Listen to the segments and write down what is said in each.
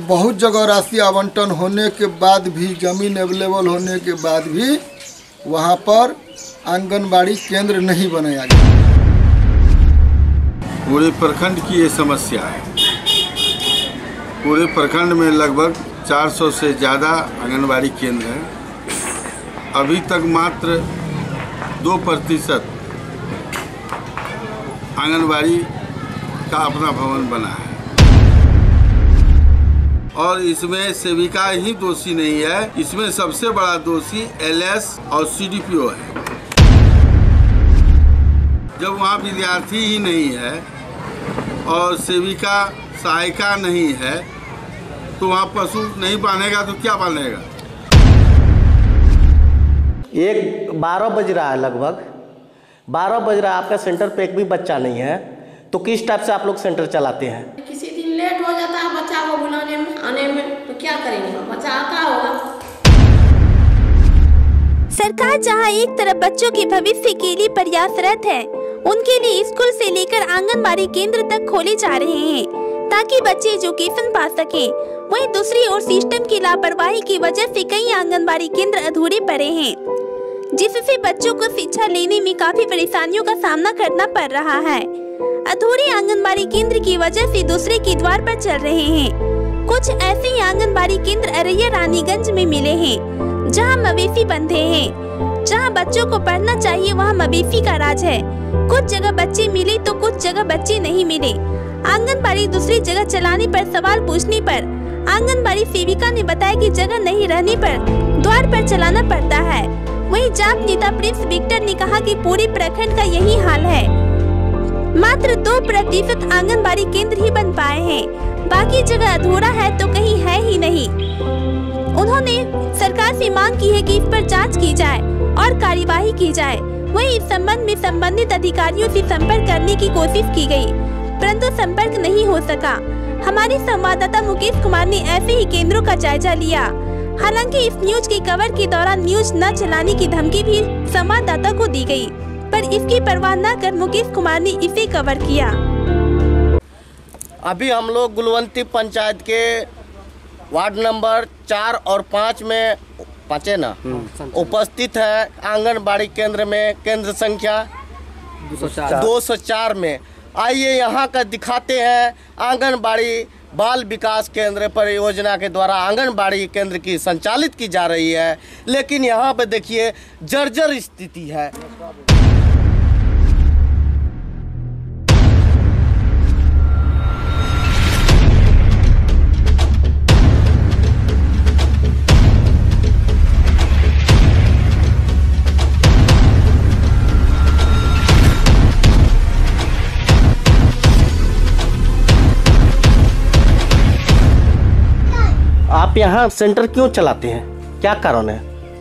बहुत जगह राशि आवंटन होने के बाद भी, ज़मीन अवेलेबल होने के बाद भी वहाँ पर आंगनबाड़ी केंद्र नहीं बनाया गया। पूरे प्रखंड की ये समस्या है। पूरे प्रखंड में लगभग 400 से ज़्यादा आंगनबाड़ी केंद्र हैं। अभी तक मात्र 2% आंगनबाड़ी का अपना भवन बना है और इसमें सेविका ही दोषी नहीं है। इसमें सबसे बड़ा दोषी LS और CDPO है। जब वहाँ विद्यार्थी ही नहीं है और सेविका सहायिका नहीं है तो वहाँ पशु नहीं पालेगा तो क्या पालेगा। 12 बज रहा है, लगभग 12 बज रहा है, आपका सेंटर पे एक भी बच्चा नहीं है, तो किस टाइप से आप लोग सेंटर चलाते हैं? किसी दिन लेट हो जाता है बच्चा को बुलाने में, आने में, तो क्या करेंगे, बच्चा आता होगा। सरकार जहां एक तरफ बच्चों के भविष्य के लिए प्रयासरत है, उनके लिए स्कूल से लेकर आंगनबाड़ी केंद्र तक खोले जा रहे हैं ताकि बच्चे एजुकेशन पा सकें। वहीं दूसरी ओर सिस्टम की लापरवाही की वजह से कई आंगनबाड़ी केंद्र अधूरे पड़े हैं, जिससे बच्चों को शिक्षा लेने में काफी परेशानियों का सामना करना पड़ रहा है। अधूरे आंगनबाड़ी केंद्र की वजह से दूसरे के द्वार पर चल रहे हैं। कुछ ऐसे ही आंगनबाड़ी केंद्र अररिया रानीगंज में मिले हैं, जहां मवेशी बंधे हैं। जहां बच्चों को पढ़ना चाहिए वहां मवेशी का राज है। कुछ जगह बच्चे मिले तो कुछ जगह बच्चे नहीं मिले। आंगनबाड़ी दूसरी जगह चलाने पर सवाल पूछने पर आंगनबाड़ी सेविका ने बताया कि जगह नहीं रहने पर द्वार पर चलाना पड़ता है। वहीं जाप नेता प्रिंस विक्टर ने कहा कि पूरे प्रखंड का यही हाल है। मात्र 2% आंगनबाड़ी केंद्र ही बन पाए हैं, बाकी जगह अधूरा है तो कहीं है ही नहीं। उन्होंने सरकार से मांग की है कि इस पर जांच की जाए और कार्यवाही की जाए। वहीं इस संबंध में संबंधित अधिकारियों से संपर्क करने की कोशिश की गई, परंतु संपर्क नहीं हो सका। हमारे संवाददाता मुकेश कुमार ने ऐसे ही केंद्रों का जायजा लिया। हालांकि इस न्यूज के कवर के दौरान न्यूज न चलाने की धमकी भी संवाददाता को दी गई, पर इसकी परवाह न कर मुकेश कुमार ने इसे कवर किया। अभी हम लोग गुलवंती पंचायत के वार्ड नंबर 4 और 5 में उपस्थित है। आंगनबाड़ी केंद्र में केंद्र संख्या 204 में। आइए यहाँ का दिखाते हैं। आंगनबाड़ी बाल विकास केंद्र परियोजना के द्वारा आंगनबाड़ी केंद्र की संचालित की जा रही है, लेकिन यहाँ पे देखिए जर्जर स्थिति है। आप यहाँ सेंटर क्यों चलाते हैं, क्या कारण है?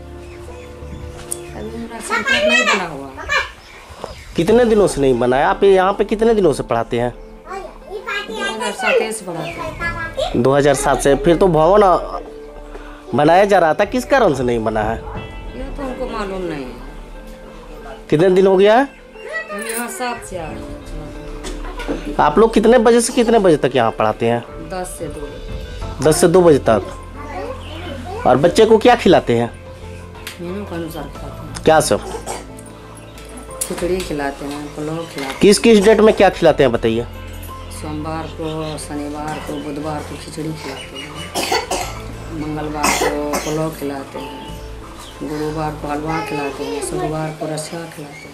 सेंटर नहीं बना हुआ। कितने दिनों से नहीं बना है? आप यहाँ पे कितने दिनों से पढ़ाते हैं? 2007 से पढ़ाते हैं। 2007 से। फिर तो भवन बनाया जा रहा था, किस कारण से नहीं बना है? ये तो हमको मालूम नहीं है। कितने दिन हो गया है? हम यहाँ 7 से आ रहे हैं। आप लोग कितने बजे से कितने बजे तक यहाँ पढ़ाते हैं? 10 से 2। 10 से 2 बजे तक। और बच्चे को क्या खिलाते हैं? मेनू के अनुसार खिलाते हैं। क्या सब? खिचड़ी खिलाते हैं, पुलाव खिलाते हैं। किस किस डेट में क्या खिलाते हैं बताइए? सोमवार को, शनिवार को, बुधवार को खिचड़ी खिलाते हैं, मंगलवार को पुलाव खिलाते हैं, गुरुवार को हलवा खिलाते हैं, शुक्रवार को रसिया खिलाते हैं।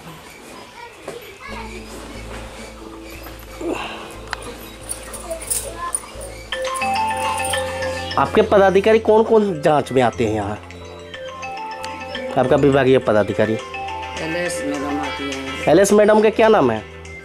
आपके पदाधिकारी कौन कौन जांच में आते हैं यहाँ? आपका विभागीय पदाधिकारी? LS मैडम आती है। LS मैडम का क्या नाम है?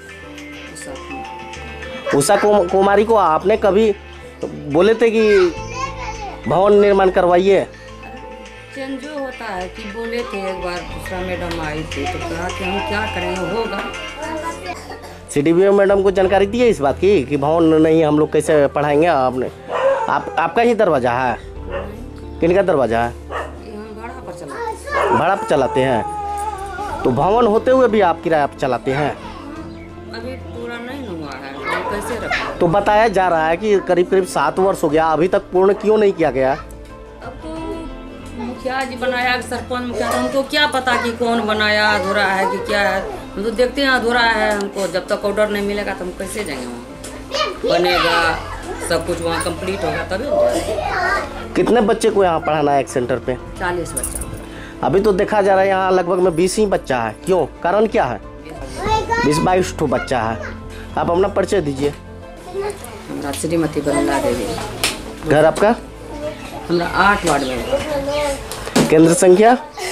उषा कुमारी को आपने कभी बोले थे कि भवन निर्माण करवाइए? चेंज जो होता है कि बोले थे, एक बार दूसरा मैडम आई थी तो कहा कि हम क्या करेंगे, होगा। CDPO मैडम को जानकारी दी है इस बात की कि भवन नहीं, हम लोग कैसे पढ़ाएंगे? आपने आपका ही दरवाजा है? किनका दरवाजा है? भाड़ा पर चलाते हैं। तो भवन होते हुए भी आप किराया पर चलाते हैं? अभी पूरा नहीं हुआ है। तो हम कैसे रखें? तो बताया जा रहा है कि करीब करीब 7 वर्ष हो गया, अभी तक पूर्ण क्यों नहीं किया गया? अब तो मुखिया जी बनाया, सरपंच मुखिया, तो हमको क्या पता कि कौन बनाया, अधूरा है कि क्या है। हम तो देखते हैं अधूरा है। हमको जब तक ऑर्डर नहीं मिलेगा तो हम कैसे जाएंगे वहाँ? बनेगा सब कुछ, वहाँ कंप्लीट होगा तभी हम जाएंगे। कितने बच्चे को यहाँ पढ़ाना है एक सेंटर पे? 40 बच्चा। अभी तो देखा जा रहा है यहाँ लगभग में 20 ही बच्चा है, क्यों, कारण क्या है? 20-22 ठो बच्चा है। आप अपना परिचय दीजिए। हमारा श्रीमती बरला देवी। घर आपका? हमारा 8 वार्ड में। केंद्र संख्या?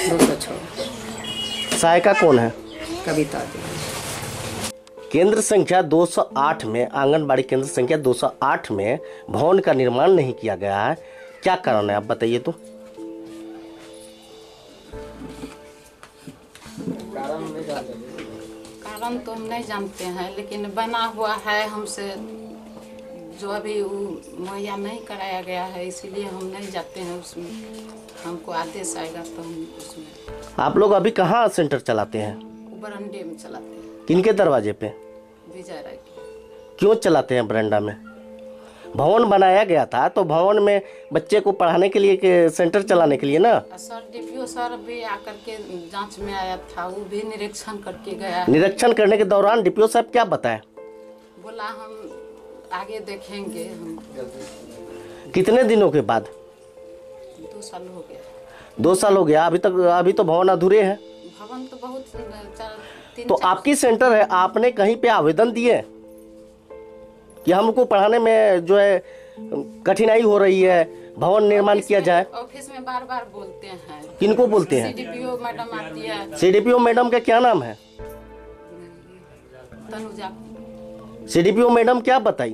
206। सहायिका कौन है? कविता देवी। केंद्र संख्या 208 में, आंगनबाड़ी केंद्र संख्या 208 में भवन का निर्माण नहीं किया गया है, क्या कारण है आप बताइए तो? कारण तो हम नहीं जानते हैं, लेकिन बना हुआ है हमसे जो अभी वो मुहैया नहीं कराया गया है, इसीलिए हम नहीं जाते हैं उसमें। हमको आदेश आएगा तो हम उसमें। आप लोग अभी कहाँ सेंटर चलाते हैं? वो बरंडे में चलाते हैं। किनके दरवाजे पे? विजय राय के। क्यों चलाते हैं बरंडा में? भवन बनाया गया था तो भवन में बच्चे को पढ़ाने के लिए के सेंटर चलाने के लिए ना? सर डीपीओ सर भी आकर के जांच में आया था, वो भी निरीक्षण करके गया। निरीक्षण करने के दौरान डीपीओ साहब क्या बताए? बोला हम आगे देखेंगे। हम कितने दिनों के बाद? 2 साल हो गया। 2 साल हो गया, अभी तो भवन अधूरे हैं। भवन तो बहुत 3-4। तो आपकी सेंटर है, आपने कहीं पे आवेदन दिए कि हमको पढ़ाने में जो है कठिनाई हो रही है, भवन निर्माण किया जाए? ऑफिस में बार बार बोलते हैं। किनको बोलते हैं? सीडीपीओ मैडम आती है। सीडीपीओ मैडम का क्या नाम है? तनुजा। सीडीपीओ मैडम क्या बताई?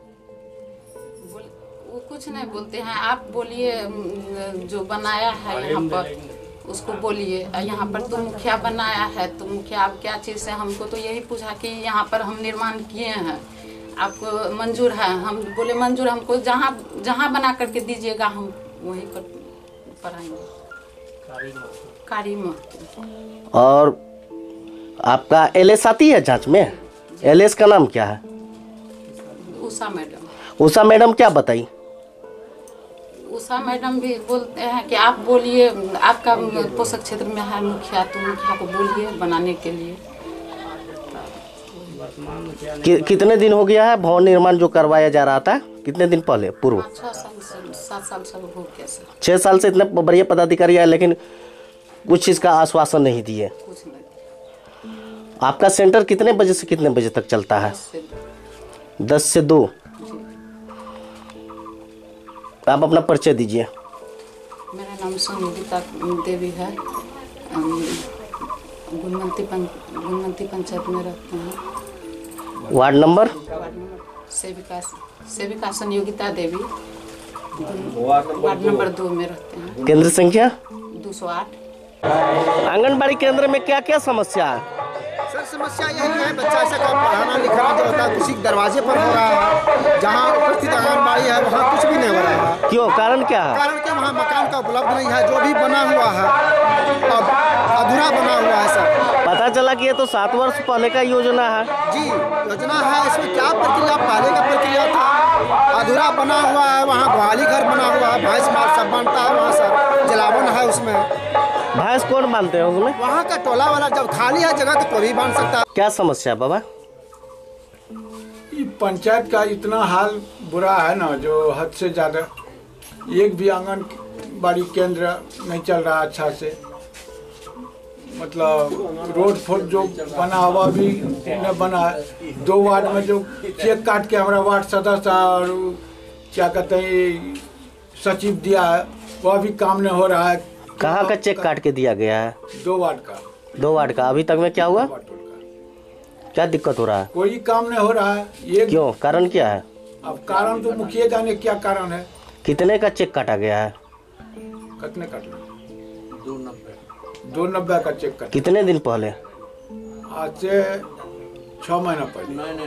वो कुछ नहीं बोलते हैं। आप बोलिए जो बनाया है यहाँ पर उसको बोलिए। यहाँ पर तो मुखिया बनाया है, तो मुखिया आप क्या चीज़ से, हमको तो यही पूछा कि यहाँ पर हम निर्माण किए हैं, आपको मंजूर है? हम बोले मंजूर, हमको जहाँ बना करके दीजिएगा हम वहीं पर पढ़ाएंगे। कारी में। और आपका एलएस आती है जांच में? एलएस का नाम क्या है? उषा मैडम। उषा मैडम क्या बताई? उषा मैडम भी बोलते हैं कि आप बोलिए, आपका पोषक क्षेत्र में है मुखिया, तो मुखिया को बोलिए बनाने के लिए। कितने दिन हो गया है भवन निर्माण जो करवाया जा रहा था? कितने दिन पहले? पूर्व 7 साल से हो गया सर। 6 साल से इतने बढ़िया पदाधिकारी है, लेकिन कुछ चीज़ का आश्वासन नहीं दिए। कुछ नहीं। आपका सेंटर कितने बजे से कितने बजे तक चलता है? 10 से 2। आप अपना परिचय दीजिए। मेरा नाम संगीता देवी है। गुणवंती पंचायत में रहते हैं। Ward number? सेविका संयोगिता देवी, वार्ड नंबर 2 में रहते हैं। केंद्र संख्या? 208। आंगनबाड़ी केंद्र में क्या क्या समस्या है? सर समस्या यही है, बच्चा ऐसा का पढ़ाना लिखाना जो होता है किसी दरवाजे पर हो रहा है, जहाँ उपस्थित आंगनबाड़ी है वहाँ कुछ भी नहीं हो रहा है। क्यों, कारण क्या है? कारण क्या, वहाँ मकान का उपलब्ध नहीं है, जो भी बना हुआ है अब अधूरा बना हुआ है सर। पता चला कि ये तो 7 वर्ष पहले का योजना है। जी योजना है, इसमें क्या प्रक्रिया, पहले का प्रक्रिया था, अधूरा बना हुआ है। वहाँ ग्वाली घर बना हुआ है, भैंस माल सब बनता है वहाँ सर, जलावन है उसमें। भैंस कौन बांधते हैं उसमें? वहाँ का टोला वाला, जब खाली है जगह तो कोई भी बांध सकता है। क्या समस्या है बाबा? ये पंचायत का इतना हाल बुरा है ना, जो हद से ज़्यादा। एक भी आंगनबाड़ी केंद्र नहीं चल रहा अच्छा से। मतलब रोड फोड जो बना हुआ भी नहीं बना है। 2 वार्ड में जो चेक काट के हमारा वार्ड सदस्य और क्या कहते हैं सचिव दिया है, वह भी काम नहीं हो रहा है। कहाँ का चेक काट के दिया गया है? 2 वार्ड का। 2 वार्ड का। अभी तक में क्या हुआ? क्या दिक्कत हो रहा है? कोई काम नहीं हो रहा है। ये क्यों, कारण क्या है? अब कारण तो मुखिया जाने क्या कारण है। कितने का चेक काटा गया है? कितने काटना? 290 का चेक काटा। कितने दिन पहले? आज से 6 महीना पहले।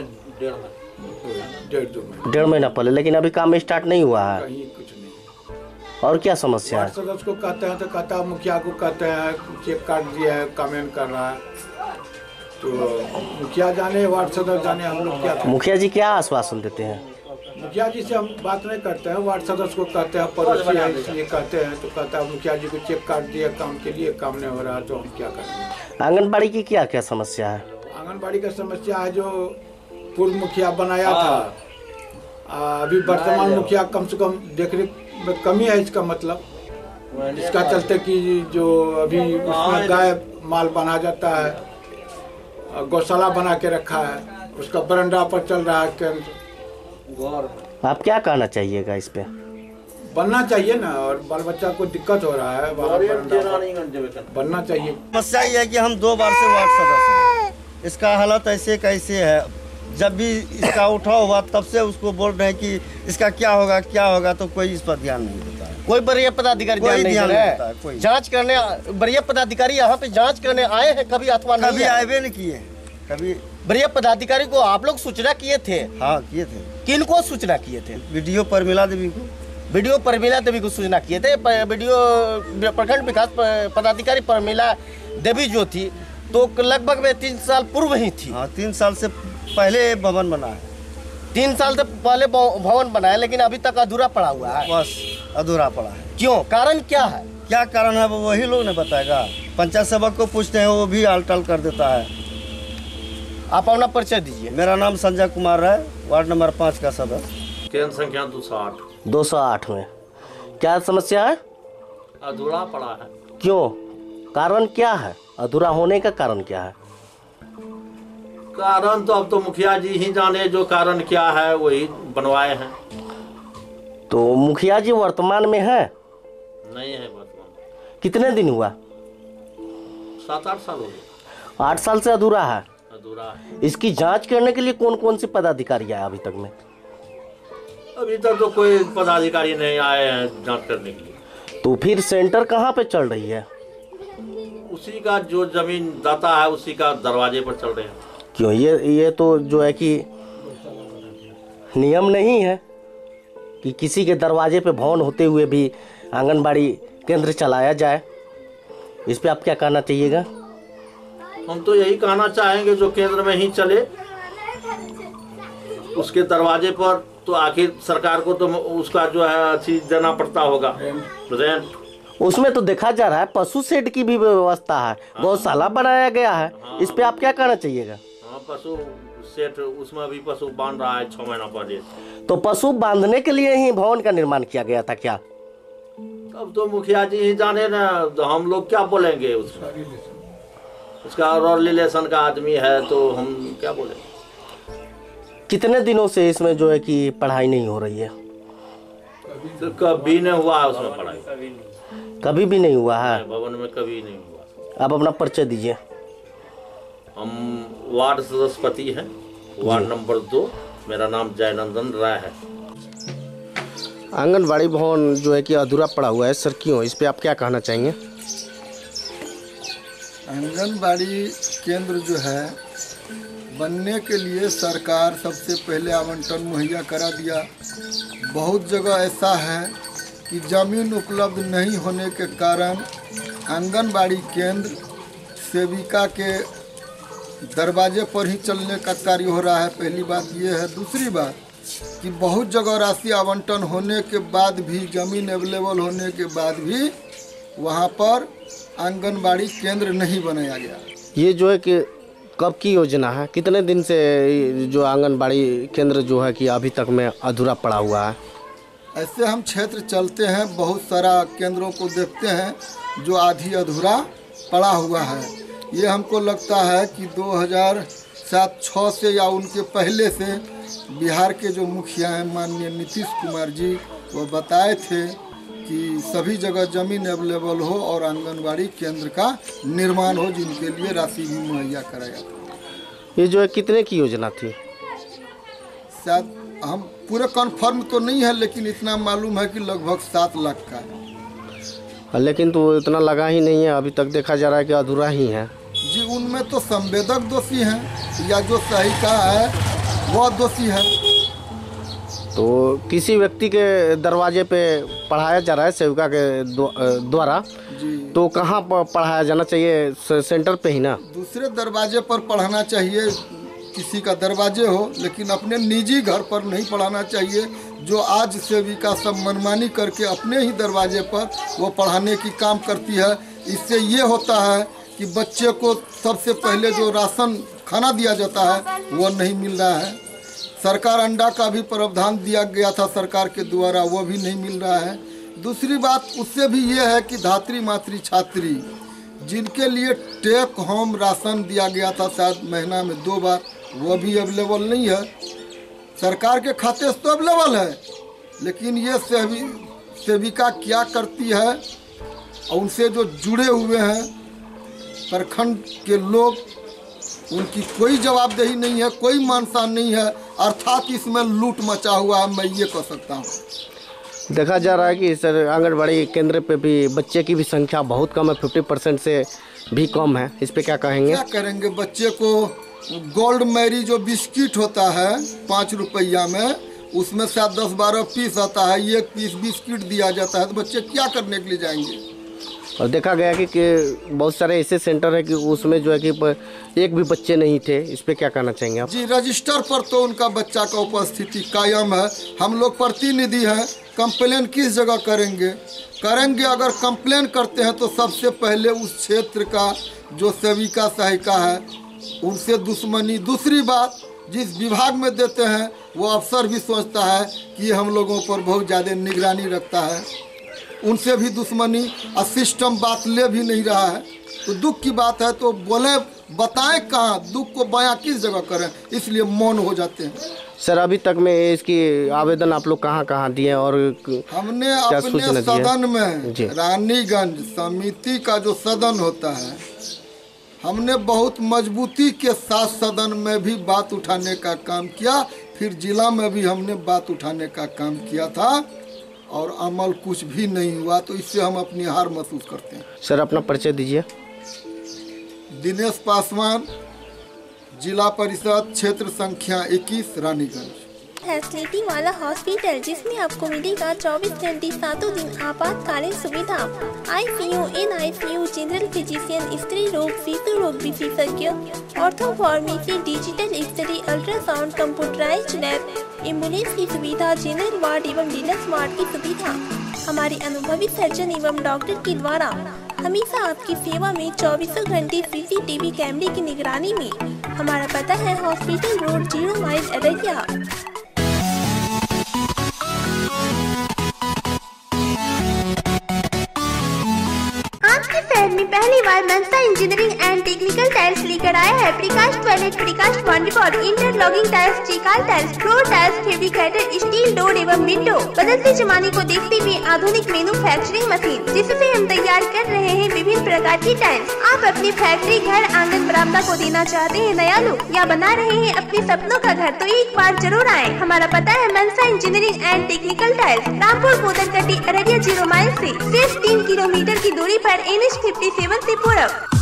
1.5 महीना पहले। लेकिन अभी काम स्टार्ट नहीं हुआ है। कहीं कुछ नहीं। और क्या समस्या वार्ड है? सदस्य को कहते हैं तो कहता है, मुखिया को कहते हैं चेक काट दिया है, कमेंट कर रहा है। तो मुखिया जाने, वार्ड सदस्य जाने, हम लोग क्या करें। मुखिया जी क्या आश्वासन देते हैं? मुखिया जी से हम बात नहीं करते हैं, वार्ड सदस्य को कहते हैं, पड़ोसी है इसलिए कहते हैं, तो कहता है मुखिया जी को चेक काट दिया काम के लिए, काम नहीं हो रहा, तो हम क्या करें। आंगनबाड़ी की क्या क्या समस्या है? आंगनबाड़ी का समस्या है, जो पूर्व मुखिया बनाया था, अभी वर्तमान मुखिया कम से कम देखरेख में कमी है, इसका मतलब इसका चलते कि जो अभी उसमें गाय माल बना जाता है, गौशाला बना के रखा है, उसका बरंडा पर चल रहा है केंद्र। आप क्या कहना चाहिएगा इस पे? बनना चाहिए ना, और बाल बच्चा को दिक्कत हो रहा है, वहाँ बनना चाहिए। समस्या ये है कि हम 2 बार से वार्ड सदस्य हैं, इसका हालत ऐसे कैसे है। जब भी इसका उठाव हुआ तब से उसको बोल रहे हैं कि इसका क्या होगा, तो कोई इस पर ध्यान नहीं देता है। कोई वरीय पदाधिकारी ध्यान नहीं दे रहा है। जांच करने वरीय पदाधिकारी यहाँ पे जांच करने आए हैं कभी अथवा कभी आए नहीं किए। कभी वरीय पदाधिकारी को आप लोग सूचना किए थे? हाँ किए थे। किनको सूचना किए थे? वीडियो परमिला देवी को। वीडियो परमिला देवी को सूचना किए थे। वीडियो प्रखंड विकास पदाधिकारी परमिला देवी जो थी, तो लगभग में 3 साल पूर्व ही थी। हाँ 3 साल से पहले भवन बना है। 3 साल से पहले भवन बना है, लेकिन अभी तक अधूरा पड़ा हुआ है। बस अधूरा पड़ा है। क्यों? कारण क्या है? क्या कारण है वो वही लोग ने बताएगा। पंचायत सेवक को पूछते हैं, वो भी आलटल कर देता है। आप अपना परिचय दीजिए। मेरा नाम संजय कुमार है, वार्ड नंबर 5 का सदस्य। केंद्र संख्या 208। 208 में क्या समस्या है? अधूरा पड़ा है। क्यों? कारण क्या है? अधूरा होने का कारण क्या है? कारण तो अब तो मुखिया जी ही जाने, जो कारण क्या है वही बनवाए हैं। तो मुखिया जी वर्तमान में है? नहीं है वर्तमान। कितने दिन हुआ? 7-8 साल हो गए। 8 साल से अधूरा है। अधूरा है। इसकी जांच करने के लिए कौन कौन से पदाधिकारी आए अभी तक में? अभी तक तो कोई पदाधिकारी नहीं आए हैं जांच करने के लिए। तो फिर सेंटर कहाँ पे चल रही है? उसी का जो जमीन दाता है उसी का दरवाजे पर चल रहे हैं। क्यों? ये तो जो है कि नियम नहीं है कि किसी के दरवाजे पे भवन होते हुए भी आंगनबाड़ी केंद्र चलाया जाए। इस पे आप क्या कहना चाहिएगा? हम तो यही कहना चाहेंगे जो केंद्र में ही चले, उसके दरवाजे पर तो आखिर सरकार को तो उसका जो है चीज देना पड़ता होगा, रेंट। उसमें तो देखा जा रहा है पशु शेड की भी व्यवस्था है, गौशाला बनाया गया है। इस पे आप क्या कहना चाहिएगा? हाँ पशु सेट, उसमें भी पशु बांध रहा है 6 महीना पहले। तो पशु बांधने के लिए ही भवन का निर्माण किया गया था क्या? अब तो मुखिया जी ही जाने ना, तो हम लोग क्या बोलेंगे उसमें। उसका और रिलेशन का आदमी है तो हम क्या बोलेंगे। कितने दिनों से इसमें जो है कि पढ़ाई नहीं हो रही है? तो कभी नहीं हुआ है उसमें पढ़ाई। कभी भी नहीं हुआ है? भवन में कभी नहीं हुआ। आप अपना परिचय दीजिए। हम वार्ड सदस्यपति हैं, वार्ड नंबर 2। मेरा नाम जयनंदन राय है। आंगनबाड़ी भवन जो है कि अधूरा पड़ा हुआ है सर, क्यों? इस पे आप क्या कहना चाहेंगे? आंगनबाड़ी केंद्र जो है बनने के लिए सरकार सबसे पहले आवंटन मुहैया करा दिया। बहुत जगह ऐसा है कि ज़मीन उपलब्ध नहीं होने के कारण आंगनबाड़ी केंद्र सेविका के दरवाजे पर ही चलने का कार्य हो रहा है। पहली बात ये है। दूसरी बात कि बहुत जगह राशि आवंटन होने के बाद भी, ज़मीन अवेलेबल होने के बाद भी वहाँ पर आंगनबाड़ी केंद्र नहीं बनाया गया। ये जो है कि कब की योजना है? कितने दिन से जो आंगनबाड़ी केंद्र जो है कि अभी तक में अधूरा पड़ा हुआ है? ऐसे हम क्षेत्र चलते हैं, बहुत सारा केंद्रों को देखते हैं जो आधी अधूरा पड़ा हुआ है। ये हमको लगता है कि 2007-06 से या उनके पहले से बिहार के जो मुखिया हैं माननीय नीतीश कुमार जी, वो बताए थे कि सभी जगह ज़मीन अवेलेबल हो और आंगनबाड़ी केंद्र का निर्माण हो, जिनके लिए राशि भी मुहैया कराया था। ये जो है कितने की योजना थी? शायद हम पूरे कन्फर्म तो नहीं है, लेकिन इतना मालूम है कि लगभग 7 लाख का है। लेकिन तो इतना लगा ही नहीं है, अभी तक देखा जा रहा है कि अधूरा ही है। जी, उनमें तो संवेदक दोषी हैं या जो सही का है वह दोषी है। तो किसी व्यक्ति के दरवाजे पे पढ़ाया जा रहा है सेविका के द्वारा, तो कहाँ पर पढ़ाया जाना चाहिए? सेंटर पे ही ना? दूसरे दरवाजे पर पढ़ाना चाहिए, किसी का दरवाजे हो, लेकिन अपने निजी घर पर नहीं पढ़ाना चाहिए। जो आज सेविका सब मनमानी करके अपने ही दरवाजे पर वो पढ़ाने की काम करती है। इससे ये होता है कि बच्चे को सबसे पहले जो राशन खाना दिया जाता है वो नहीं मिल रहा है। सरकार अंडा का भी प्रावधान दिया गया था सरकार के द्वारा, वो भी नहीं मिल रहा है। दूसरी बात उससे भी ये है कि धात्री मातृ छात्री जिनके लिए टेक होम राशन दिया गया था शायद महीना में 2 बार, वो भी अवेलेबल नहीं है। सरकार के खाते से तो अवेलेबल है, लेकिन ये सेविका क्या करती है और उनसे जो जुड़े हुए हैं प्रखंड के लोग, उनकी कोई जवाबदेही नहीं है, कोई मानसान नहीं है। अर्थात इसमें लूट मचा हुआ है, मैं ये कह सकता हूँ। देखा जा रहा है कि सर आंगनबाड़ी केंद्र पे भी बच्चे की भी संख्या बहुत कम है, 50% से भी कम है। इस पे क्या कहेंगे? क्या करेंगे? बच्चे को गोल्ड मैरी जो बिस्किट होता है 5 रुपया में, उसमें शायद 10-12 पीस आता है, 1 पीस बिस्किट दिया जाता है, तो बच्चे क्या करने के लिए जाएंगे? और देखा गया कि बहुत सारे ऐसे सेंटर है कि उसमें जो है कि एक भी बच्चे नहीं थे। इस पे क्या कहना चाहेंगे आप? जी, रजिस्टर पर तो उनका बच्चा का उपस्थिति कायम है। हम लोग प्रतिनिधि हैं, कंप्लेन किस जगह करेंगे? अगर कंप्लेन करते हैं तो सबसे पहले उस क्षेत्र का जो सेविका सहायिका है उनसे दुश्मनी। दूसरी बात, जिस विभाग में देते हैं वो अफसर भी सोचता है कि हम लोगों पर बहुत ज़्यादा निगरानी रखता है, उनसे भी दुश्मनी। और सिस्टम बात ले भी नहीं रहा है। तो दुख की बात है तो बोले, बताएं कहाँ, दुख को बयां किस जगह करें, इसलिए मौन हो जाते हैं। सर अभी तक में इसकी आवेदन आप लोग कहाँ दिए और हमने अपने सदन में रानीगंज समिति का जो सदन होता है, हमने बहुत मजबूती के साथ सदन में भी बात उठाने का काम किया, फिर जिला में भी हमने बात उठाने का काम किया था और अमल कुछ भी नहीं हुआ। तो इससे हम अपनी हार महसूस करते हैं। सर अपना परिचय दीजिए। दिनेश पासवान, जिला परिषद क्षेत्र संख्या 21 रानीगंज। फैसिलिटी वाला हॉस्पिटल जिसमें आपको मिलेगा 24 घंटे 7 दिन आपातकालीन सुविधा, ICU, NICU, जनरल फिजिशियन, स्त्री रोग, शिशु रोग विशेषज्ञ, ortho pharmacy, digital X ray, ultrasound, computerised lab, ambulance की सुविधा, जनरल वार्ड एवं डीलक्स वार्ड की सुविधा। हमारे अनुभवी सर्जन एवं डॉक्टर के द्वारा हमेशा आपकी सेवा में 24 घंटे CCTV कैमरे की निगरानी में। हमारा पता है हॉस्पिटल रोड, 0 माइल, अररिया। आपके शहर में पहली बार Mansa engineering and technical tiles लेकर आया है precast toilet, precast wall, interlocking tiles, चिकाल tiles, floor tiles, fabricated steel door एवं विंडो। बदलते जमाने को देखते हुए आधुनिक मैन्युफैक्चरिंग मशीन जिससे हम तैयार कर रहे हैं विभिन्न प्रकार की टाइल्स। आप अपनी फैक्ट्री, घर, आंगन, बरामदा को देना चाहते हैं नया लुक या बना रहे हैं अपने सपनों का घर, तो एक बार जरूर आए। हमारा पता है Mansa engineering and technical tiles, Rampur Modarkati, Araria, 0 mile से सिर्फ 3 किलोमीटर की दूरी पर NH 57 से पूरब।